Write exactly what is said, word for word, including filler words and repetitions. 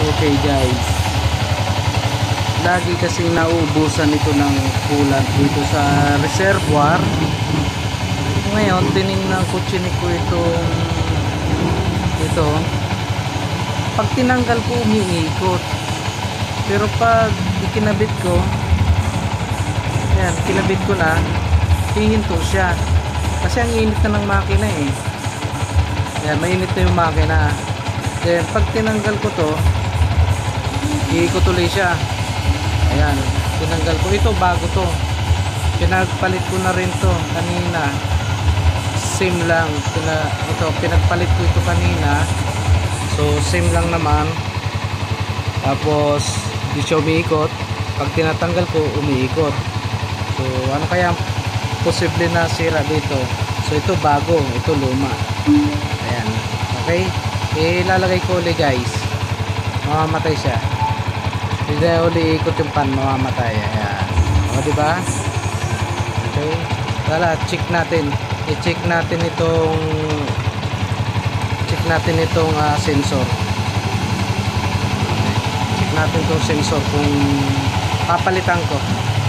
Okay guys, lagi kasing nauubusan ito ng coolant dito sa reservoir. Ngayon tinignan ko, chinik ko itong ito, pag tinanggal ko umiikot, pero pag ikinabit ko, yan, kinabit ko na, hihinto siya kasi ang init na ng makina eh. Yan, mainit na yung makina. Then pag tinanggal ko to, iikot ulit siya. Ayan, tinanggal ko. Ito bago to, pinagpalit ko na rin to kanina. Same lang. Pina, ito, pinagpalit ko ito kanina. So same lang naman. Tapos di siya umiikot. Pag tinatanggal ko, umiikot. So ano kaya posible na sira dito? So ito bago, ito luma. Ayan, okay. Ilalagay ko ulit guys, mamamatay siya. Hindi na uli ikot yung pan, mamamatay. Ayan, o diba? Okay, tala, check natin. I-check natin itong check natin itong uh, sensor. Check natin itong sensor kung papalitan ko.